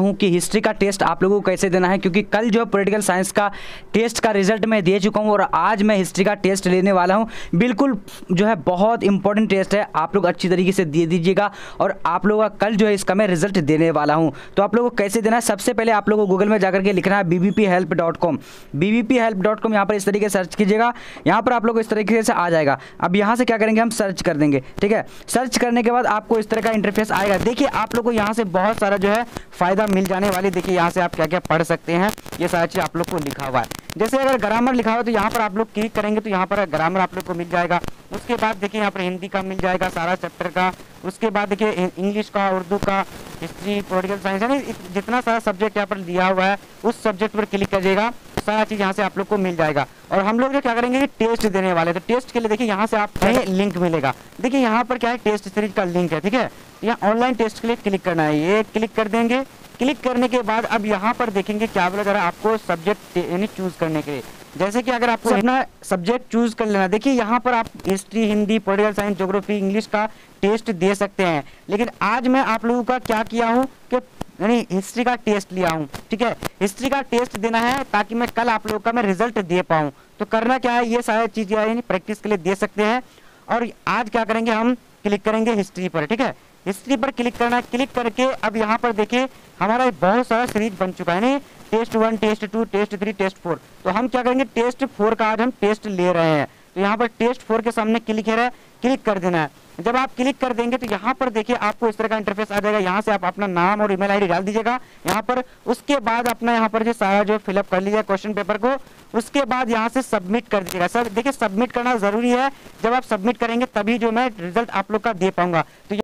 हूं कि हिस्ट्री का टेस्ट आप लोगों को कैसे देना है, क्योंकि कल जो पॉलिटिकल साइंस का टेस्ट का रिजल्ट मैं दे चुका हूं और आज मैं हिस्ट्री का टेस्ट लेने वाला हूं। बिल्कुल जो है बहुत इंपॉर्टेंट टेस्ट है, आप लोग अच्छी तरीके से दे दीजिएगा और आप लोगों का कल जो है इसका मैं रिजल्ट देने वाला हूं। तो आप लोगों को कैसे देना है, सबसे पहले आप लोगों को गूगल में जाकर के लिखना है bbphelp.com। bbphelp.com यहाँ पर इस तरीके से सर्च कीजिएगा, यहाँ पर आप लोग को इस तरीके से आ जाएगा। अब यहाँ से क्या करेंगे, हम सर्च कर देंगे। ठीक है, सर्च करने के बाद आपको इस तरह का इंटरफेस आएगा। देखिए आप लोग को यहाँ से बहुत सारा जो है फायदा मिल जाने वाली। देखिए यहाँ से आप क्या क्या पढ़ सकते हैं, ये सारा चीज़ आप लोग को लिखा हुआ है। जैसे अगर ग्रामर लिखा हुआ है तो यहाँ पर आप लोग क्लिक करेंगे तो यहाँ पर ग्रामर आप लोग को मिल जाएगा। उसके बाद देखिए यहाँ पर हिंदी का मिल जाएगा सारा चैप्टर का। उसके बाद देखिए इंग्लिश का, उर्दू का, हिस्ट्री, पॉलिटिकल साइंस, यानी जितना सारा सब्जेक्ट यहाँ पर दिया हुआ है उस सब्जेक्ट पर क्लिक करिएगा, सारा चीज़ यहाँ से आप लोग को मिल जाएगा। और हम लोग जो क्या करेंगे, टेस्ट देने वाले, तो टेस्ट के लिए देखिए यहाँ से आप लिंक मिलेगा। देखिए यहाँ पर क्या है, टेस्ट सीरीज का लिंक है। ठीक है, यहाँ ऑनलाइन टेस्ट के लिए क्लिक करना है, ये क्लिक कर देंगे। क्लिक करने के बाद अब यहाँ पर देखेंगे क्या बोला जा रहा है आपको सब्जेक्ट यानी चूज करने के लिए। जैसे कि अगर आपको अपना सब्जेक्ट चूज कर लेना, देखिए यहाँ पर आप history, Hindi, political science, geography, English का टेस्ट दे सकते हैं। लेकिन आज मैं आप लोगों का क्या किया हूँ कि यानी हिस्ट्री का टेस्ट लिया हूँ। ठीक है, हिस्ट्री का टेस्ट देना है ताकि मैं कल आप लोगों का मैं रिजल्ट दे पाऊँ। तो करना क्या है, ये सारी चीज़ें यानी प्रैक्टिस के लिए दे सकते हैं। और आज क्या करेंगे, हम क्लिक करेंगे हिस्ट्री पर। ठीक है, हिस्ट्री पर क्लिक करना है। क्लिक करके अब यहाँ पर देखिए हमारा बहुत सारा सीरीज बन चुका है, नहीं टेस्ट 1, टेस्ट 2, टेस्ट 3, टेस्ट 4। तो हम क्या करेंगे, टेस्ट 4 का आज हम टेस्ट ले रहे हैं। तो यहाँ पर टेस्ट 4 के सामने क्लिक है, क्लिक कर देना है। जब आप क्लिक कर देंगे तो यहाँ पर देखिए आपको इस तरह का इंटरफेस आ जाएगा। यहाँ से आप अपना नाम और ईमेल आईडी डाल दीजिएगा यहाँ पर। उसके बाद अपना यहाँ पर जो सारा जो फिलअप कर लीजिएगा क्वेश्चन पेपर को। उसके बाद यहाँ से सबमिट कर दीजिएगा। सर देखिए सबमिट करना जरूरी है, जब आप सबमिट करेंगे तभी जो मैं रिजल्ट आप लोग का दे पाऊंगा। तो